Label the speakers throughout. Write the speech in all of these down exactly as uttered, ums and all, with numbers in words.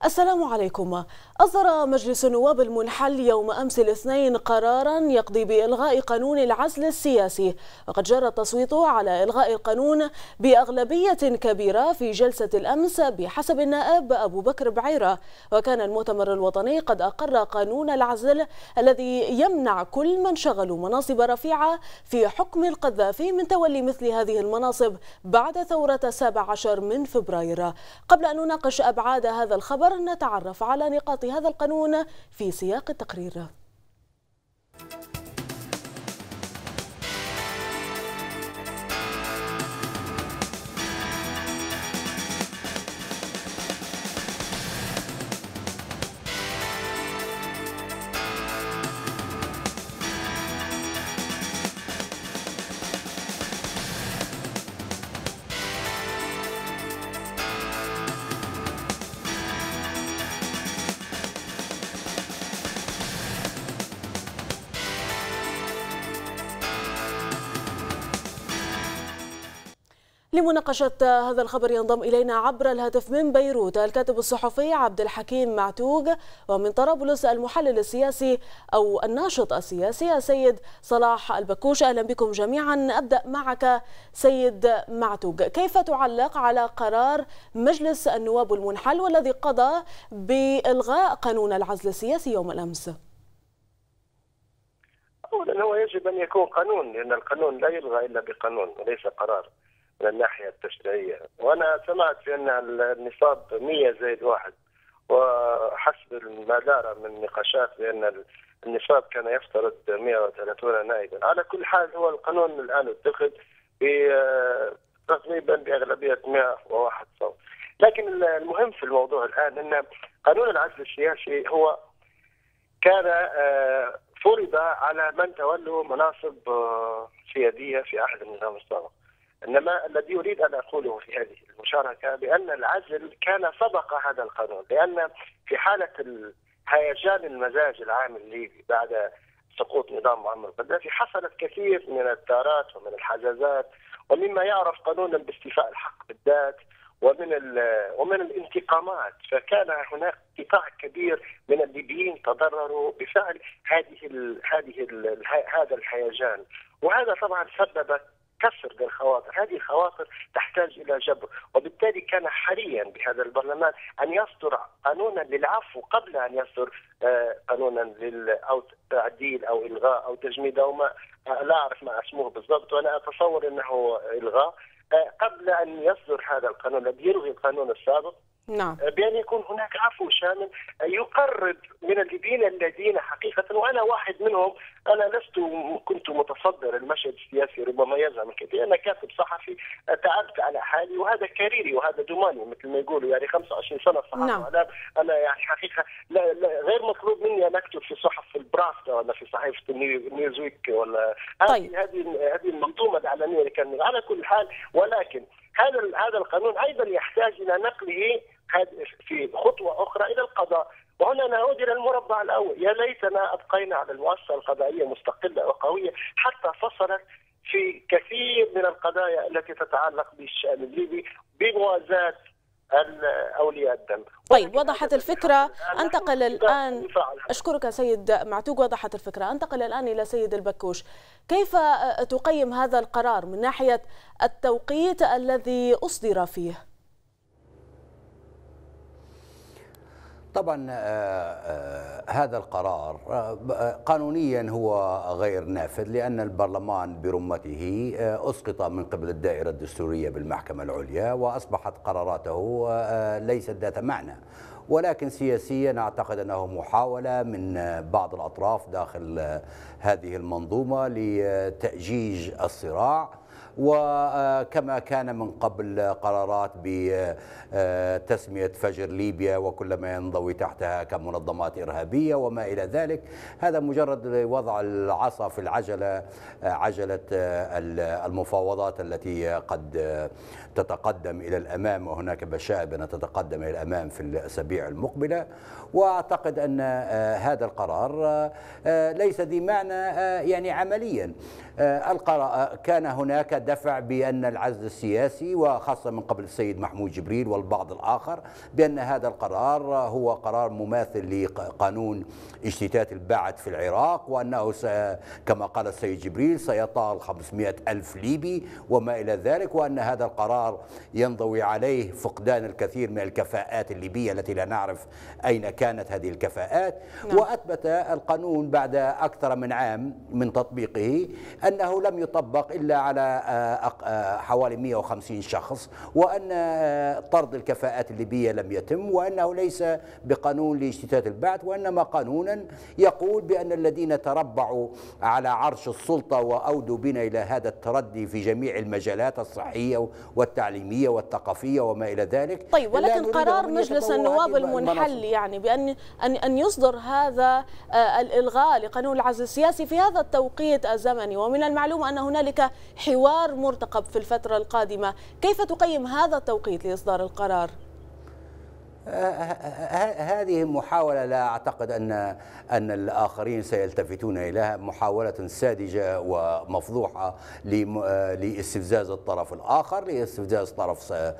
Speaker 1: السلام عليكم. أصدر مجلس النواب المنحل يوم أمس الاثنين قرارا يقضي بإلغاء قانون العزل السياسي، وقد جرى التصويت على إلغاء القانون بأغلبية كبيرة في جلسة الأمس بحسب النائب أبو بكر بعيرة. وكان المؤتمر الوطني قد أقر قانون العزل الذي يمنع كل من شغلوا مناصب رفيعة في حكم القذافي من تولي مثل هذه المناصب بعد ثورة السابع عشر من فبراير. قبل أن نناقش أبعاد هذا الخبر نتعرف على نقاط هذا القانون في سياق التقرير. لمناقشة هذا الخبر ينضم إلينا عبر الهاتف من بيروت الكاتب الصحفي عبد الحكيم معتوق، ومن طرابلس المحلل السياسي أو الناشط السياسي السيد صلاح البكوش. أهلا بكم جميعا. أبدأ معك سيد معتوق، كيف تعلق على قرار مجلس النواب المنحل والذي قضى بإلغاء قانون العزل السياسي يوم الأمس؟
Speaker 2: أولا هو يجب أن يكون قانون، لأن القانون لا يلغى إلا بقانون وليس قرار من الناحية التشريعية. وأنا سمعت بأن النصاب مئة زائد واحد، وحسب ما دار من نقاشات بأن النصاب كان يفترض مئة وثلاثين نائبا. على كل حال هو القانون الآن اتخذ تقريبا بأغلبية مئة وواحد صوت. لكن المهم في الموضوع الآن أن قانون العزل السياسي هو كان فرض على من تولوا مناصب سيادية في عهد النظام السابق. إنما الذي أريد أن أقوله في هذه المشاركة بأن العزل كان سبق هذا القانون، لأن في حالة هيجان المزاج العام الليبي بعد سقوط نظام معمر القذافي حصلت كثير من الثارات ومن الحزازات ومما يعرف قانونا باستيفاء الحق بالذات ومن ومن الانتقامات. فكان هناك قطاع كبير من الليبيين تضرروا بفعل هذه ال هذه ال هذا الهيجان، وهذا طبعا سبب كسر للخواطر. هذه الخواطر تحتاج إلى جبر، وبالتالي كان حريا بهذا البرلمان أن يصدر قانونا للعفو قبل أن يصدر قانونا لل أو تعديل أو إلغاء أو تجميد أو ما لا أعرف ما اسمه بالضبط، وأنا أتصور أنه إلغاء قبل أن يصدر هذا القانون الذي يلغي القانون السابق.
Speaker 1: نعم.
Speaker 2: بأن يكون هناك عفو شامل يقرب من الليبيين الذين حقيقة، وأنا واحد منهم، أنا لست كنت متصدر المشهد السياسي ربما يزعم كثير، أنا كاتب صحفي تعبت على حالي، وهذا كاريري وهذا دوماني مثل ما يقولوا، يعني خمسة وعشرين سنة صحافة. نعم. أنا أنا يعني حقيقة لا لا غير مطلوب مني أن أكتب في صحف البراستا ولا في صحيفة النيوزويك ولا
Speaker 1: طيب.
Speaker 2: هذه هذه المنظومة الإعلامية اللي كان على كل حال. ولكن هذا هذا القانون أيضا يحتاج إلى نقله في خطوة أخرى إلى القضاء. وهنا نعود إلى المربع الأول، يا ليتنا أبقينا على المؤسسة القضائية مستقلة وقوية حتى فصلت في كثير من القضايا التي تتعلق بالشأن الليبي بموازاة أولياء الدم.
Speaker 1: طيب، وضحت الفكرة. أنتقل الآن، أشكرك سيد معتوق، وضحت الفكرة. أنتقل الآن إلى سيد البكوش، كيف تقيم هذا القرار من ناحية التوقيت الذي أصدر فيه؟
Speaker 3: طبعا هذا القرار قانونيا هو غير نافذ، لأن البرلمان برمته أسقط من قبل الدائرة الدستورية بالمحكمة العليا، وأصبحت قراراته ليست ذات معنى. ولكن سياسيا أعتقد أنه محاولة من بعض الأطراف داخل هذه المنظومة لتأجيج الصراع، وكما كان من قبل قرارات بتسمية فجر ليبيا وكل ما ينضوي تحتها كمنظمات إرهابية وما إلى ذلك. هذا مجرد وضع العصا في العجلة، عجلة المفاوضات التي قد تتقدم إلى الأمام، وهناك بشائر بأن تتقدم إلى الأمام في الأسابيع المقبلة. وأعتقد أن هذا القرار ليس ذي معنى يعني عمليا. القرار كان هناك دفع بأن العزل السياسي، وخاصة من قبل السيد محمود جبريل والبعض الآخر، بأن هذا القرار هو قرار مماثل لقانون اشتتات البعث في العراق، وأنه كما قال السيد جبريل سيطال خمسمائة ألف ليبي وما إلى ذلك، وأن هذا القرار ينضوي عليه فقدان الكثير من الكفاءات الليبية التي لا نعرف أين كانت هذه الكفاءات. نعم. وأثبت القانون بعد أكثر من عام من تطبيقه أنه لم يطبق إلا على حوالي مئة وخمسين شخص، وأن طرد الكفاءات الليبية لم يتم، وأنه ليس بقانون لاشتتات البعث، وإنما قانونا يقول بأن الذين تربعوا على عرش السلطة وأودوا بنا إلى هذا التردي في جميع المجالات الصحية والتعليمية والثقافية وما إلى ذلك.
Speaker 1: طيب، ولكن قرار مجلس النواب المنحل يعني بأن أن أن يصدر هذا الإلغاء لقانون العزل السياسي في هذا التوقيت الزمني، ومن المعلوم أن هنالك حوار مرتقب في الفترة القادمة، كيف تقيم هذا التوقيت لإصدار القرار؟
Speaker 3: هذه محاولة لا أعتقد أن أن الآخرين سيلتفتون إليها، محاولة ساذجة ومفضوحة لاستفزاز الطرف الآخر، لاستفزاز طرف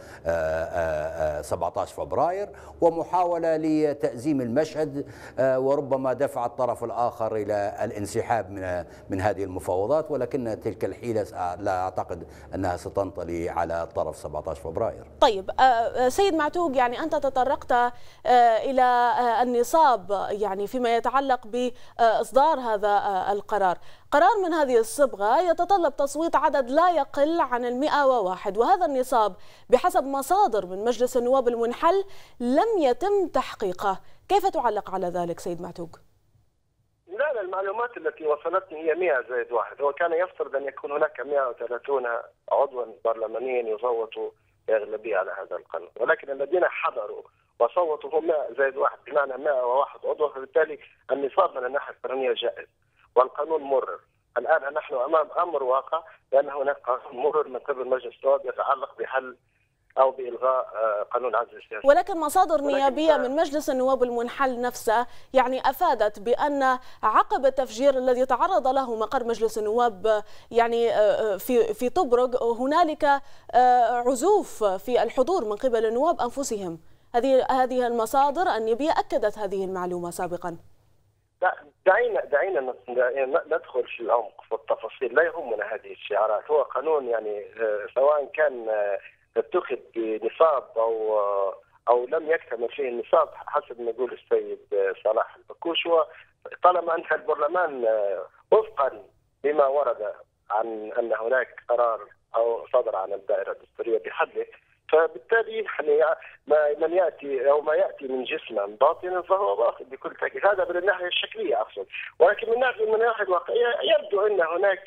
Speaker 3: سبعة عشر فبراير، ومحاولة لتأزيم المشهد، وربما دفع الطرف الآخر إلى الانسحاب من من هذه المفاوضات، ولكن تلك الحيلة لا أعتقد أنها ستنطلي على طرف سبعة عشر فبراير.
Speaker 1: طيب سيد معتوق، يعني أنت تطرقت إلى النصاب يعني فيما يتعلق بإصدار هذا القرار. قرار من هذه الصبغة يتطلب تصويت عدد لا يقل عن المئة وواحد، وهذا النصاب بحسب مصادر من مجلس النواب المنحل لم يتم تحقيقه، كيف تعلق على ذلك سيد معتوق؟
Speaker 2: لا لا، المعلومات التي وصلتني هي مئة زائد واحد، هو كان يفترض أن يكون هناك مئة وثلاثين عضوا برلمانيا يصوتوا بأغلبية على هذا القانون، ولكن الذين حضروا وصوتوا هم مئة زائد واحد، بمعنى مئة وواحد عضو، فبالتالي النصاب من الناحية القانونية جائز والقانون مرر. الآن نحن أمام أمر واقع، لأن هناك قانون مرر من قبل مجلس النواب يتعلق بحل أو بإلغاء قانون العزل السياسي.
Speaker 1: ولكن مصادر نيابية من مجلس النواب المنحل نفسه يعني أفادت بأن عقب التفجير الذي تعرض له مقر مجلس النواب يعني في في طبرق هنالك عزوف في الحضور من قبل النواب أنفسهم. هذه هذه المصادر النيابية أكدت هذه المعلومة سابقا.
Speaker 2: دعينا دعينا ندخل في العمق في التفاصيل، لا يهمنا هذه الشعارات، هو قانون يعني سواء كان اتخذ بنصاب او او لم يكتمل فيه النصاب حسب ما يقول السيد صلاح البكوش، طالما ان البرلمان وفقا لما ورد عن ان هناك قرار او صدر عن الدائره الدستوريه بحله، فبالتالي يعني من ياتي او ما ياتي من جسما باطنا فهو باطل بكل تاكيد، هذا من الناحيه الشكليه اقصد، ولكن من ناحيه من الناحيه الواقعيه يبدو ان هناك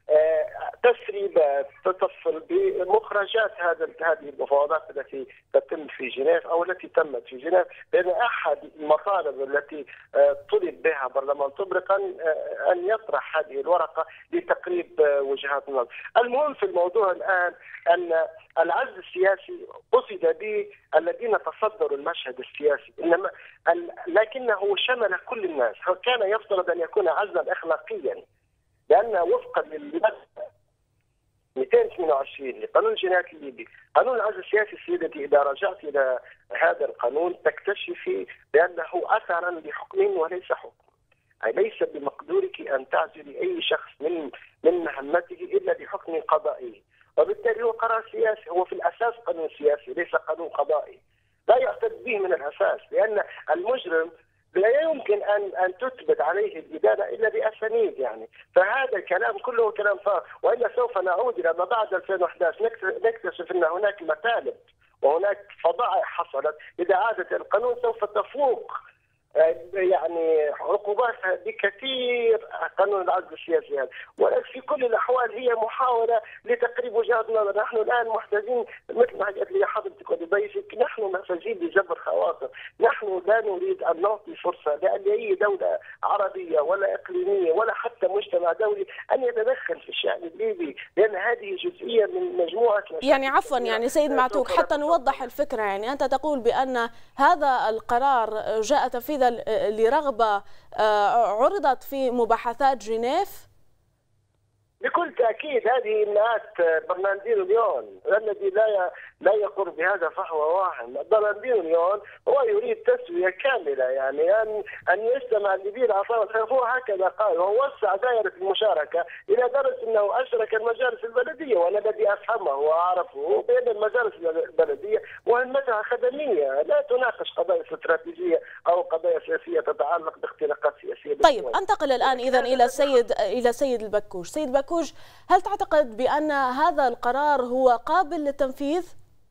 Speaker 2: تسريبات تتصل بمخرجات هذا هذه المفاوضات التي تتم في جنيف او التي تمت في جنيف، لان احد المطالب التي طلب بها برلمان طبرق ان يطرح هذه الورقه لتقريب وجهات النظر. المهم في الموضوع الان ان العزل السياسي قصد به الذين تصدروا المشهد السياسي، انما لكنه شمل كل الناس، كان يفترض ان يكون عزلا اخلاقيا، لأن وفقا للمادة مئتين واثنين وعشرين لقانون الجنايات الليبي، قانون العزل السياسي سيدتي إذا رجعت إلى هذا القانون تكتشفي بأنه أثرا لحكم وليس حكم، أي ليس بمقدورك أن تعزلي أي شخص من من مهمته إلا بحكم قضائي، وبالتالي هو قرار سياسي، هو في الأساس قانون سياسي ليس قانون قضائي، لا يعتد به من الأساس، لأن المجرم لا يمكن ان ان تثبت عليه الادانه الا باسانيد يعني، فهذا الكلام كله كلام فارغ، والا سوف نعود الى ما بعد ألفين وأحد عشر نكتشف ان هناك مطالب وهناك فضائح حصلت، اذا عادت القانون سوف تفوق يعني عقوباتها بكثير قانون العزل السياسي هذا، ولكن في كل الاحوال هي محاوله لتقريب وجهات نظر. نحن الان محتاجين مثل ما قالت لي حضرتك وضيفك، نحن محتاجين لجبر خواطر، نحن لا نريد ان نعطي فرصه لاي دوله عربيه ولا اقليميه ولا حتى مجتمع دولي ان يتدخل في الشان الليبي، لان هذه جزئيه من مجموعه
Speaker 1: يعني عفوا يعني سيد معتوق حتى نوضح الفكره، يعني انت تقول بان هذا القرار جاء تنفيذا لرغبة عرضت في مباحثات جنيف؟
Speaker 2: بكل تأكيد هذه إنهات برناردينو ليون الذي لا لا يقر بهذا فهو واهم. برناردينو ليون هو يريد تسوية كاملة، يعني أن أن يجتمع الليبيين العصابة، هو هكذا قال، ووسع دائرة المشاركة إلى درجة أنه أشرك المجالس البلدية، وأنا الذي أفهمه وأعرفه بأن المجالس البلدية مهمتها خدمية، لا تناقش قضايا استراتيجية أو قضايا سياسية تتعلق باختلاقات سياسية.
Speaker 1: طيب انتقل الآن إذا إلى السيد إلى سيد البكوش. سيد بكوش، هل تعتقد بأن هذا القرار هو قابل للتنفيذ؟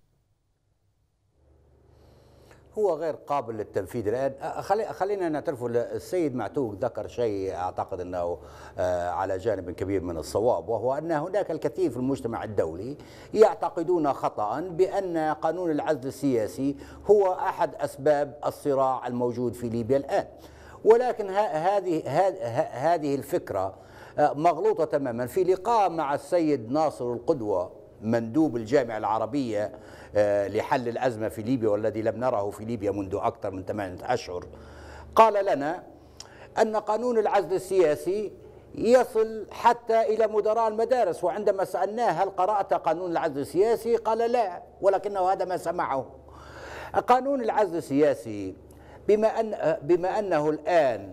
Speaker 3: هو غير قابل للتنفيذ الآن. خلينا نعترف، السيد معتوق ذكر شيء أعتقد أنه على جانب كبير من الصواب، وهو أن هناك الكثير في المجتمع الدولي يعتقدون خطأ بأن قانون العزل السياسي هو أحد أسباب الصراع الموجود في ليبيا الآن، ولكن هذه هذه الفكرة مغلوطة تماما. في لقاء مع السيد ناصر القدوة مندوب الجامعة العربية لحل الأزمة في ليبيا، والذي لم نره في ليبيا منذ أكثر من ثمانية أشهر، قال لنا أن قانون العزل السياسي يصل حتى إلى مدراء المدارس، وعندما سألناه هل قرأت قانون العزل السياسي قال لا، ولكنه هذا ما سمعه. قانون العزل السياسي بما أن بما أنه الآن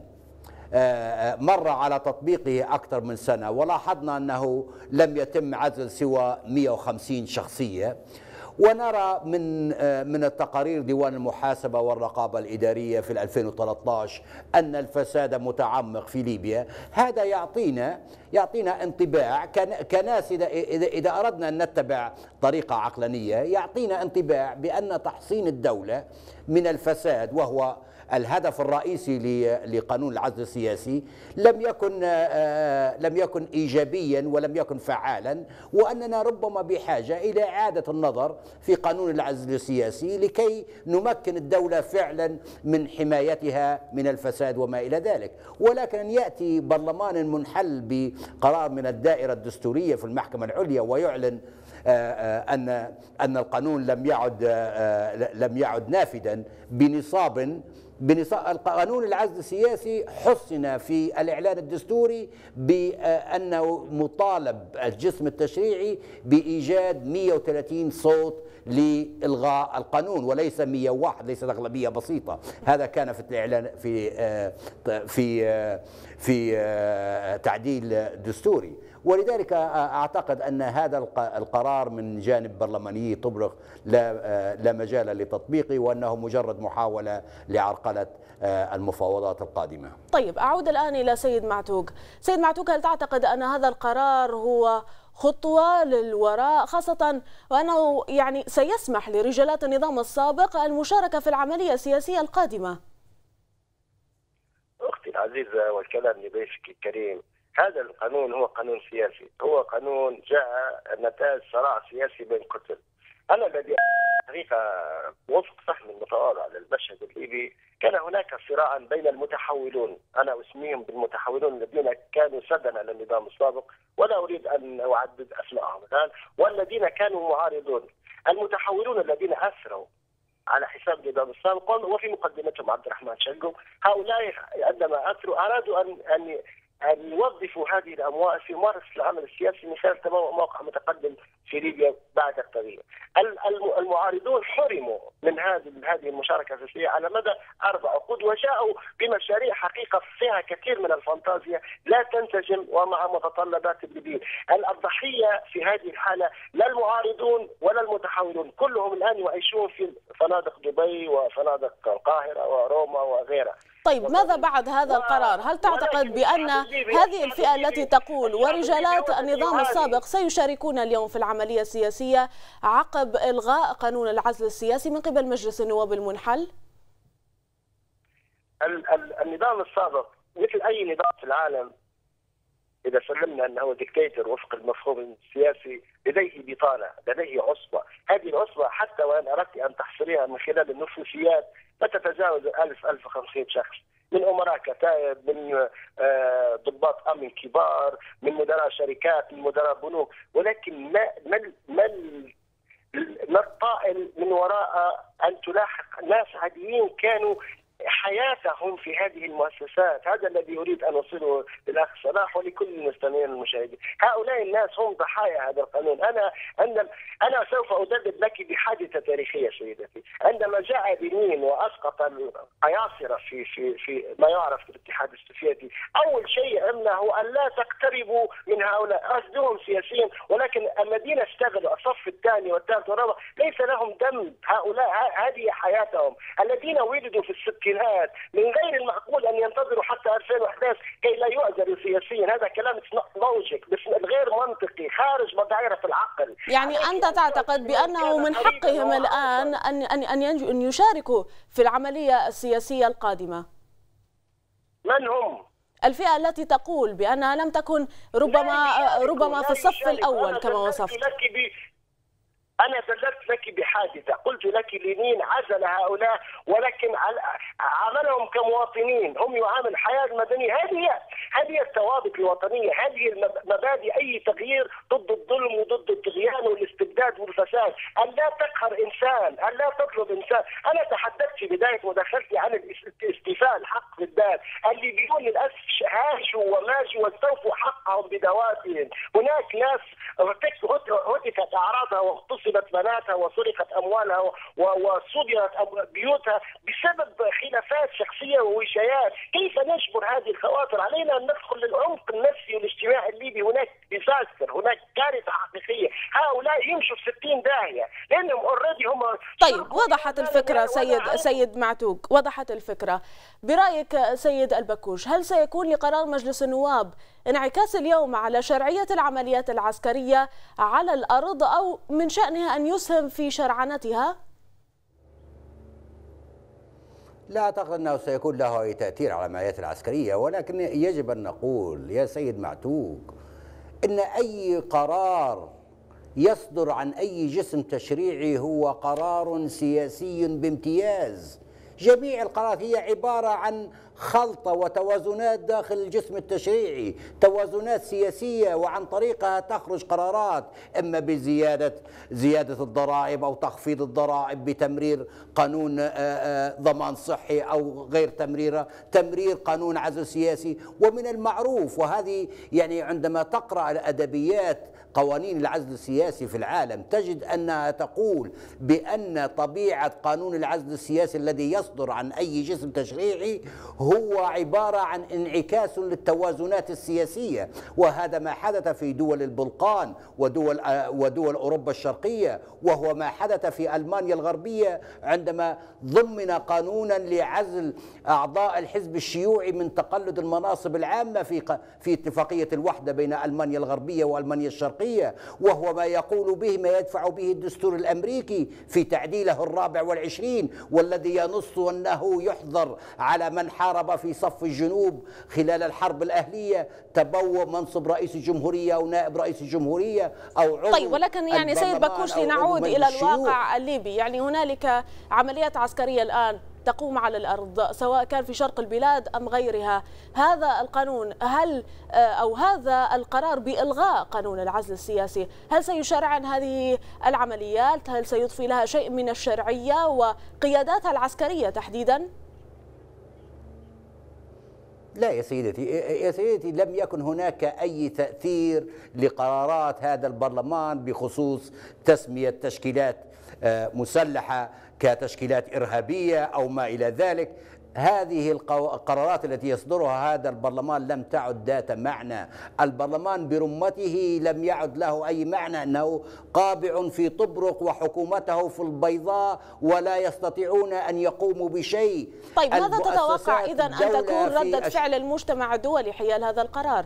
Speaker 3: مر على تطبيقه أكثر من سنة، ولاحظنا أنه لم يتم عزل سوى مئة وخمسين شخصية، ونرى من من التقارير ديوان المحاسبة والرقابة الإدارية في ألفين وثلاثة عشر أن الفساد متعمق في ليبيا. هذا يعطينا يعطينا انطباع كناس، إذا إذا أردنا أن نتبع طريقة عقلانية، يعطينا انطباع بأن تحصين الدولة من الفساد، وهو الهدف الرئيسي لقانون العزل السياسي، لم يكن لم يكن ايجابيا ولم يكن فعالا، واننا ربما بحاجه الى اعاده النظر في قانون العزل السياسي لكي نمكن الدوله فعلا من حمايتها من الفساد وما الى ذلك. ولكن ان ياتي برلمان منحل بقرار من الدائره الدستوريه في المحكمه العليا ويعلن ان ان القانون لم يعد لم يعد نافذا بنصاب بنصاب قانون العزل السياسي حسن في الإعلان الدستوري بأنه مطالب الجسم التشريعي بإيجاد مئة وثلاثين صوت لإلغاء القانون وليس مئة وواحد، ليست أغلبية بسيطة. هذا كان في الإعلان في في في تعديل دستوري، ولذلك أعتقد أن هذا القرار من جانب برلماني طبرق لا لا مجال لتطبيقه، وأنه مجرد محاولة لعرقلة المفاوضات القادمة.
Speaker 1: طيب أعود الآن إلى سيد معتوق. سيد معتوق، هل تعتقد أن هذا القرار هو خطوة للوراء، خاصة وأنه يعني سيسمح لرجالات النظام السابق المشاركة في العملية السياسية القادمة؟
Speaker 2: أختي العزيزة والكلام لضيفك الكريم، هذا القانون هو قانون سياسي، هو قانون جاء نتاج صراع سياسي بين كتل. أنا الذي حقيقة وفق فهم المتواضع للمشهد الليبي، كان هناك صراعا بين المتحولون، أنا أسميهم بالمتحولون الذين كانوا سدا على النظام السابق ولا أريد أن أعدد أسمائهم الآن، والذين كانوا معارضون. المتحولون الذين أثروا على حساب النظام السابق وفي مقدمتهم عبد الرحمن شنقو، هؤلاء عندما أثروا أرادوا أن أن أن يوظفوا هذه الأموال في ممارسة العمل السياسي من خلال تمام موقع متقدم في ليبيا بعد التغيير. المعارضون حرموا من هذه هذه المشاركة السياسية على مدى أربع عقود، وجاءوا بمشاريع حقيقة فيها كثير من الفانتازيا لا تنسجم ومع متطلبات الليبيين. الضحية في هذه الحالة لا المعارضون ولا المتحولون، كلهم الآن يعيشون في فنادق دبي وفنادق القاهرة وروما وغيرها.
Speaker 1: طيب ماذا بعد هذا القرار؟ هل تعتقد بأن هذه الفئة التي تقول ورجالات النظام السابق سيشاركون اليوم في العملية السياسية عقب إلغاء قانون العزل السياسي من قبل مجلس النواب المنحل؟
Speaker 2: النظام السابق مثل أي نظام في العالم، إذا سلمنا أنه ديكتاتور وفق المفهوم السياسي، لديه بطانة، لديه عصبة. هذه العصبة حتى وإن أردت أن تحصريها من خلال النفوذيات لا تتجاوز ألف ألف وخمسمئة شخص، من أمراء كتائب، من ضباط أمن كبار، من مدراء شركات، من مدراء بنوك، ولكن ما ما ما الطائل من وراء أن تلاحق ناس عاديين كانوا حياتهم في هذه المؤسسات. هذا الذي أريد أن أوصله للأخ صلاح ولكل المستمعين المشاهدين. هؤلاء الناس هم ضحايا هذا القانون. أنا عندما أنا سوف أدلل لك بحادثة تاريخية سيدتي. عندما جاء بنين وأسقط القياصرة في في في ما يعرف بالاتحاد السوفيتي، أول شيء عمله أن لا تقتربوا من هؤلاء، أصدهم سياسيين، ولكن الذين اشتغلوا الصف الثاني والثالث والرابع ليس لهم دم. هؤلاء هذه حياتهم. الذين ولدوا في الستينات من غير المعقول أن ينتظروا حتى ألفين وأحد عشر كي لا يؤذروا سياسيا. هذا كلام لوجيك بس غير منطقي، خارج دائرة العقل.
Speaker 1: يعني أنت تعتقد بأنه من حقهم الآن أن أن أن يشاركوا في العملية السياسية القادمة؟
Speaker 2: من هم؟
Speaker 1: الفئة التي تقول بأنها لم تكن ربما ربما في الصف الأول كما وصفت.
Speaker 2: أنا دللت لك بحادثة، قلت لك لينين عزل هؤلاء ولكن عملهم كمواطنين، هم يعامل الحياة المدنية. هذه هذه الثوابت الوطنية، هذه المبادئ. أي تغيير ضد الظلم وضد الطغيان والاستبداد والفساد، أن لا تقهر إنسان، أن لا تطلب إنسان. أنا تحدثت في بداية مداخلتي عن الاستيفاء الحق بالذات، اللي بيقول للأسف هاشوا وماشوا واستوفوا حقهم بدواتهم. هناك ناس هتكت أعراضها واغتصبت بناتها وسرقت أموالها وصدرت بيوتها بسبب خلافات شخصية ووشايات. كيف نجبر هذه الخواطر؟ علينا أن ندخل للعمق النفسي والاجتماعي الليبي. هناك ديزاستر، هناك كارثة حقيقية. هؤلاء يمشوا في ستين داهية لأنهم اوريدي هم.
Speaker 1: طيب وضحت الفكرة سيد سيد معتوق، وضحت الفكرة. برأيك سيد البكوش، هل سيكون لقرار مجلس النواب انعكاس اليوم على شرعية العمليات العسكرية على الأرض أو من شأنها أن يسهم في شرعنتها؟
Speaker 3: لا أعتقد أنه سيكون له أي تأثير على العمليات العسكرية، ولكن يجب أن نقول يا سيد معتوق أن أي قرار يصدر عن أي جسم تشريعي هو قرار سياسي بامتياز. جميع القرارات هي عبارة عن خلطة وتوازنات داخل الجسم التشريعي، توازنات سياسية، وعن طريقها تخرج قرارات، إما بزيادة زيادة الضرائب أو تخفيض الضرائب، بتمرير قانون ضمان صحي أو غير تمريره، تمرير قانون عزل سياسي. ومن المعروف، وهذه يعني عندما تقرأ الأدبيات قوانين العزل السياسي في العالم تجد أنها تقول بأن طبيعة قانون العزل السياسي الذي يصدر عن أي جسم تشريعي هو عبارة عن انعكاس للتوازنات السياسية، وهذا ما حدث في دول البلقان ودول ودول أوروبا الشرقية، وهو ما حدث في ألمانيا الغربية عندما ضمن قانونا لعزل أعضاء الحزب الشيوعي من تقلد المناصب العامة في في اتفاقية الوحدة بين ألمانيا الغربية وألمانيا الشرقية، وهو ما يقول به ما يدفع به الدستور الأمريكي في تعديله الرابع والعشرين، والذي ينص أنه يحظر على من حارب في صف الجنوب خلال الحرب الأهلية تبوء منصب رئيس الجمهورية أو نائب رئيس الجمهورية أو عضو.
Speaker 1: طيب ولكن يعني سيد بكوش لنعود إلى الواقع الليبي، يعني هنالك عمليات عسكرية الآن تقوم على الأرض سواء كان في شرق البلاد أم غيرها. هذا القانون هل أو هذا القرار بإلغاء قانون العزل السياسي هل سيشرعن هذه العمليات؟ هل سيضفي لها شيء من الشرعية وقياداتها العسكرية تحديدا؟
Speaker 3: لا يا سيدتي يا سيدتي لم يكن هناك أي تأثير لقرارات هذا البرلمان بخصوص تسمية تشكيلات مسلحة كتشكيلات إرهابية أو ما إلى ذلك. هذه القرارات التي يصدرها هذا البرلمان لم تعد ذات معنى. البرلمان برمته لم يعد له أي معنى، أنه قابع في طبرق وحكومته في البيضاء ولا يستطيعون أن يقوموا بشيء.
Speaker 1: طيب ماذا تتوقع إذن أن تكون ردة فعل المجتمع الدولي حيال هذا القرار؟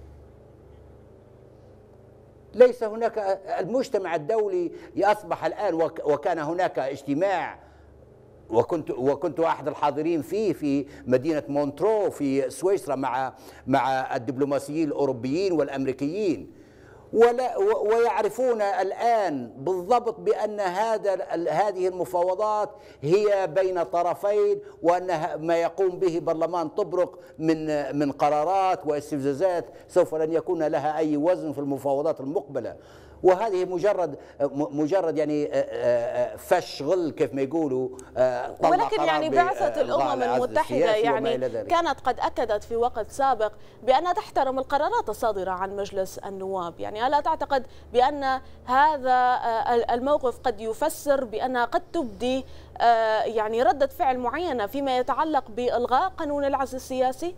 Speaker 3: ليس هناك، المجتمع الدولي أصبح الآن، وكان هناك اجتماع وكنت وكنت احد الحاضرين فيه في مدينه مونترو في سويسرا مع مع الدبلوماسيين الاوروبيين والامريكيين، ولا ويعرفون الان بالضبط بان هذا هذه المفاوضات هي بين طرفين، وان ما يقوم به برلمان طبرق من من قرارات واستفزازات سوف لن يكون لها اي وزن في المفاوضات المقبله. وهذه مجرد مجرد يعني فش غل كيف ما يقولوا.
Speaker 1: ولكن يعني بعثة الأمم المتحدة يعني كانت قد أكدت في وقت سابق بأنها تحترم القرارات الصادرة عن مجلس النواب، يعني ألا تعتقد بأن هذا الموقف قد يفسر بأنها قد تبدي يعني ردة فعل معينة فيما يتعلق بإلغاء قانون العزل السياسي؟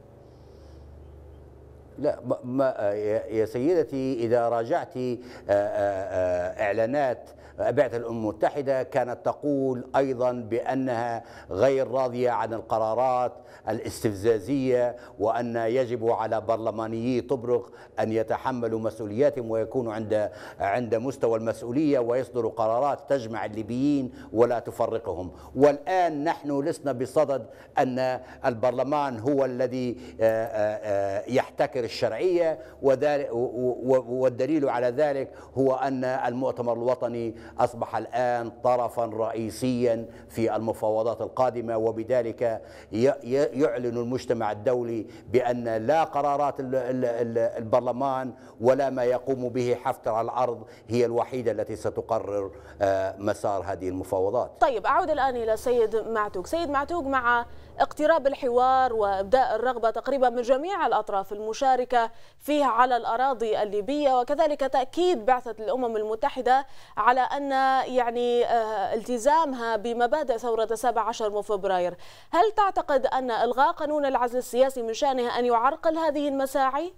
Speaker 3: لا ما يا سيدتي، إذا راجعت إعلانات بعثة الأمم المتحدة كانت تقول أيضا بأنها غير راضية عن القرارات الاستفزازية، وأن يجب على برلمانيي طبرق أن يتحملوا مسؤولياتهم ويكونوا عند عند مستوى المسؤولية ويصدروا قرارات تجمع الليبيين ولا تفرقهم. والآن نحن لسنا بصدد أن البرلمان هو الذي يحتكر الشرعية، والدليل على ذلك هو أن المؤتمر الوطني أصبح الآن طرفا رئيسيا في المفاوضات القادمة، وبذلك يعلن المجتمع الدولي بأن لا قرارات البرلمان ولا ما يقوم به حفتر على الأرض هي الوحيدة التي ستقرر مسار هذه المفاوضات.
Speaker 1: طيب أعود الآن إلى سيد معتوق. سيد معتوق، مع اقتراب الحوار وإبداء الرغبة تقريبا من جميع الأطراف المشاركة فيه على الأراضي الليبية، وكذلك تأكيد بعثة الأمم المتحدة على أن يعني التزامها بمبادئ ثورة السابع عشر من فبراير، هل تعتقد أن إلغاء قانون العزل السياسي من شأنه أن يعرقل هذه المساعي؟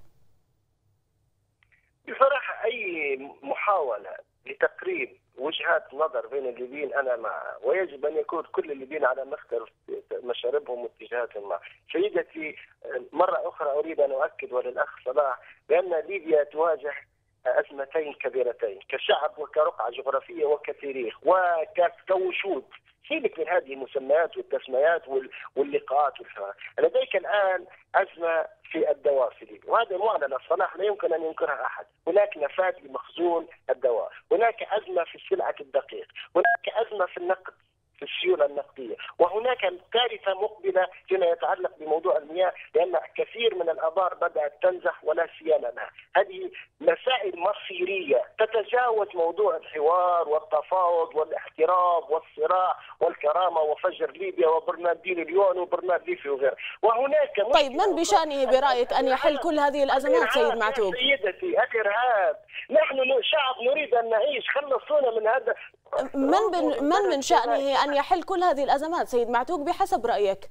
Speaker 2: بصراحة أي محاولة لتقريب وجهات نظر بين الليبيين أنا معها، ويجب أن يكون كل الليبيين على مختلف مشاربهم واتجاهاتهم معه. سيدتي، مرة أخرى أريد أن أؤكد وللأخ صلاح بأن ليبيا تواجه أزمتين كبيرتين كشعب وكرقعة جغرافية وكتاريخ وكوشود. سيبك من هذه المسميات والتسميات واللقاءات والحوار. لديك الآن أزمة في الدواء في ليبيا، وهذا معلن الصلاح لا يمكن أن ينكرها أحد. هناك نفاذ لمخزون الدواء، هناك أزمة في سلعة الدقيق، هناك أزمة في النقد في السيولة النقدية، وهناك كارثة مقبلة فيما يتعلق بموضوع المياه، لأن كثير من الآبار بدأت تنزح ولا سيال لها. هذه مسائل مصيرية تتجاوز موضوع الحوار والتفاوض والاحترام والصراع والكرامة وفجر ليبيا وبرناردينو اليون وبرنارديفي وغيره. وهناك
Speaker 1: طيب من بشأنه برأيك أن يحل كل هذه الأزمات سيد معتوق؟
Speaker 2: سيدتي، الإرهاب. نحن شعب نريد أن نعيش، خلصونا من هذا.
Speaker 1: من بن من من شأنه أن يحل كل هذه الأزمات سيد معتوق بحسب رأيك؟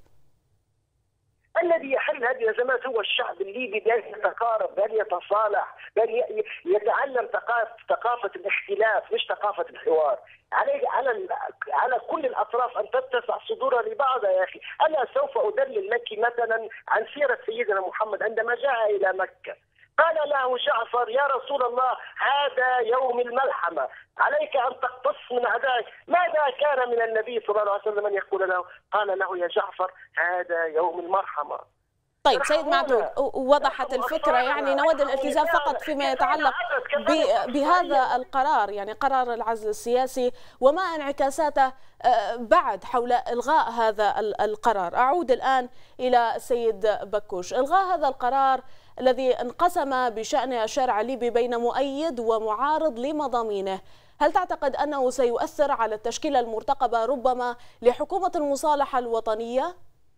Speaker 2: الذي يحل هذه الأزمات هو الشعب الليبي، بأن يتقارب، بأن يتصالح، بأن يتعلم ثقافة الاختلاف مش ثقافة الحوار. على على على كل الأطراف أن تتسع صدورها لبعضها. يا أخي، أنا سوف أدلل لك مثلا عن سيرة سيدنا محمد عندما جاء إلى مكة. قال له جعفر: يا رسول الله، هذا يوم الملحمة، عليك أن تقتص من أعدائك. ماذا كان من النبي صلى الله عليه وسلم أن يقول له؟ قال له: يا جعفر، هذا يوم المرحمة.
Speaker 1: طيب سيد معتوق، وضحت الفكرة، يعني نود الالتزام فقط فيما يتعلق بهذا القرار، يعني قرار العزل السياسي وما انعكاساته بعد حول إلغاء هذا القرار. أعود الآن إلى السيد بكوش. إلغاء هذا القرار الذي انقسم بشأن الشارع الليبي بين مؤيد ومعارض لمضامينه، هل تعتقد أنه سيؤثر على التشكيلة المرتقبة ربما لحكومة المصالحة الوطنية؟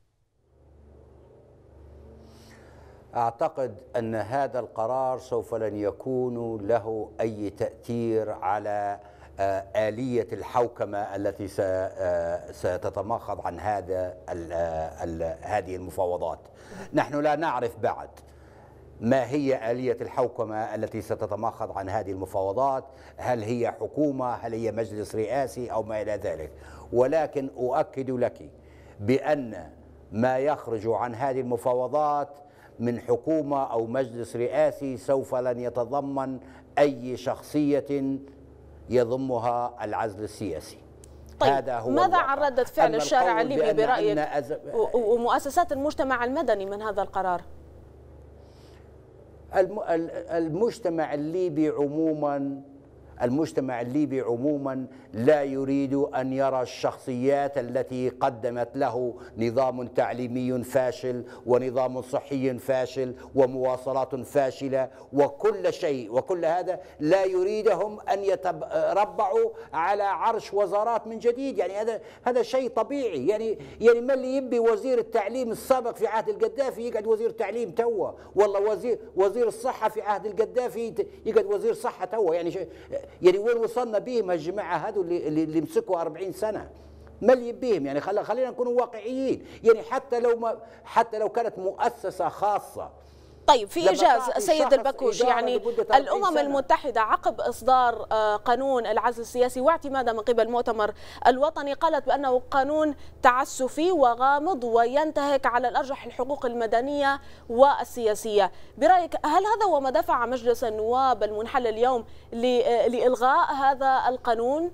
Speaker 3: أعتقد أن هذا القرار سوف لن يكون له أي تأثير على آلية الحوكمة التي ستتماخض عن هذا هذه المفاوضات. نحن لا نعرف بعد ما هي آلية الحوكمة التي ستتماخض عن هذه المفاوضات، هل هي حكومة، هل هي مجلس رئاسي أو ما إلى ذلك. ولكن أؤكد لك بأن ما يخرج عن هذه المفاوضات من حكومة أو مجلس رئاسي سوف لن يتضمن أي شخصية يضمها العزل السياسي.
Speaker 1: طيب هذا هو ماذا عن ردة فعل الشارع الليبي برأيك
Speaker 3: أز...
Speaker 1: ومؤسسات المجتمع المدني من هذا القرار؟
Speaker 3: المجتمع الليبي عموما المجتمع الليبي عموما لا يريد أن يرى الشخصيات التي قدمت له نظام تعليمي فاشل ونظام صحي فاشل ومواصلات فاشلة وكل شيء، وكل هذا لا يريدهم أن يتربعوا على عرش وزارات من جديد. يعني هذا هذا شيء طبيعي. يعني يعني ما اللي يبي وزير التعليم السابق في عهد القذافي يقعد وزير تعليم توا، والله وزير وزير الصحة في عهد القذافي يقعد وزير صحة توا. يعني شيء يعني وين وصلنا بهم هالجماعة هذو اللي اللي مسكوا أربعين سنة؟ ما اللي يبيهم؟ يعني خلينا نكون واقعيين. يعني حتى لو ما حتى لو كانت مؤسسة خاصة.
Speaker 1: طيب في إيجاز سيد البكوش، يعني الأمم المتحدة عقب إصدار قانون العزل السياسي واعتماده من قبل المؤتمر الوطني قالت بأنه قانون تعسفي وغامض وينتهك على الأرجح الحقوق المدنية والسياسية. برأيك هل هذا هو ما دفع مجلس النواب المنحل اليوم لإلغاء هذا القانون؟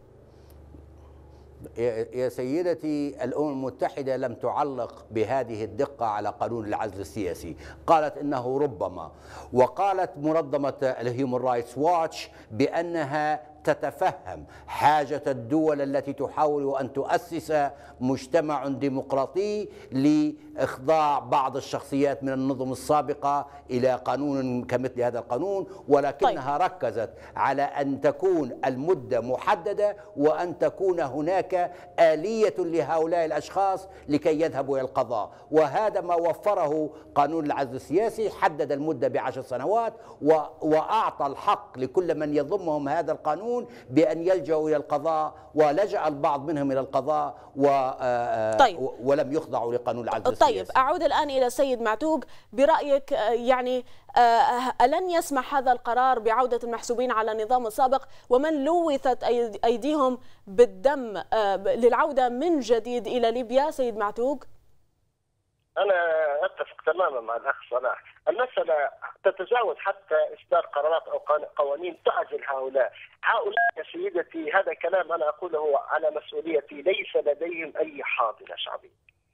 Speaker 3: يا سيدتي، الأمم المتحدة لم تعلق بهذه الدقة على قانون العزل السياسي، قالت إنه ربما، وقالت منظمة الهيومن رايتس واتش بأنها تتفهم حاجة الدول التي تحاول أن تؤسس مجتمع ديمقراطي لإخضاع بعض الشخصيات من النظم السابقة إلى قانون كمثل هذا القانون، ولكنها طيب. ركزت على أن تكون المدة محددة وأن تكون هناك آلية لهؤلاء الأشخاص لكي يذهبوا إلى القضاء، وهذا ما وفره قانون العزل السياسي. حدد المدة بعشر سنوات وأعطى الحق لكل من يضمهم هذا القانون بأن يلجأوا إلى القضاء، ولجأ البعض منهم إلى القضاء و طيب. ولم يخضعوا لقانون العزل السياسي.
Speaker 1: طيب أعود الآن إلى السيد معتوق، برأيك يعني ألن يسمح هذا القرار بعودة المحسوبين على النظام السابق ومن لوثت أيديهم بالدم للعودة من جديد إلى ليبيا؟ سيد معتوق.
Speaker 2: أنا أتفق تماما مع الأخ صلاح. المسألة تتجاوز حتى إصدار قرارات أو قوانين تعزل هؤلاء. هؤلاء يا سيدتي، هذا كلام أنا أقوله على مسؤوليتي، ليس لديهم أي حاضنة شعبية.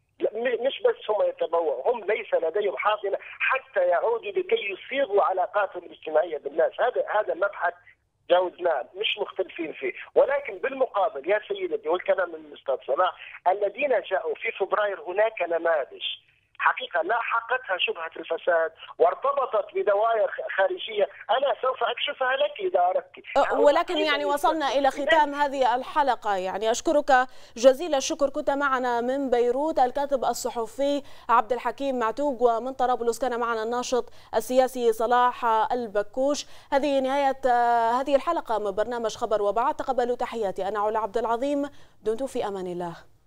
Speaker 2: مش بس هم يتبوأوا، هم ليس لديهم حاضنة حتى يعودوا لكي يصيغوا علاقاتهم الاجتماعية بالناس. هذا هذا المبحث جاوزناه، مش مختلفين فيه. ولكن بالمقابل يا سيدتي، والكلام من الأستاذ صلاح، الذين جاءوا في فبراير هناك نماذج حقيقة لاحقتها شبهة الفساد وارتبطت بدوائر خارجية، أنا سوف أكشفها لك إذا أردت.
Speaker 1: ولكن يعني وصلنا إلى ختام هذه الحلقة، يعني أشكرك جزيل الشكر. كنت معنا من بيروت الكاتب الصحفي عبد الحكيم معتوق، ومن طرابلس كان معنا الناشط السياسي صلاح البكوش. هذه نهاية هذه الحلقة من برنامج خبر وبعد. تقبلوا تحياتي، أنا علا عبد العظيم، دمتم في أمان الله.